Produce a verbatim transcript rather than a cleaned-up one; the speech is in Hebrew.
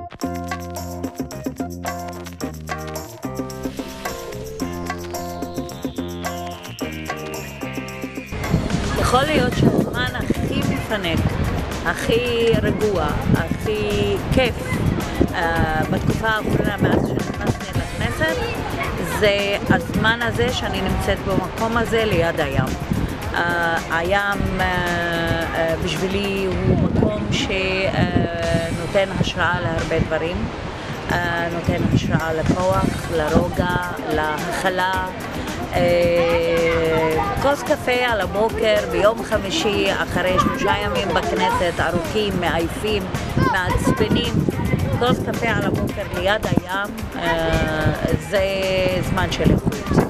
יכול להיות שהזמן הכי מפנק, הכי רגוע, הכי כיף uh, בתקופה האחרונה מאז שנכנסתי לכנסת זה הזמן הזה שאני נמצאת במקום הזה ליד הים. Uh, הים uh, uh, בשבילי הוא מקום שנותן uh, השראה להרבה דברים, uh, נותן השראה לכוח, לרוגע, להכלה. כוס קפה על הבוקר ביום חמישי אחרי שלושה ימים בכנסת ארוכים, מעייפים, מעצבנים, כוס קפה על הבוקר ליד הים זה זמן של איכות.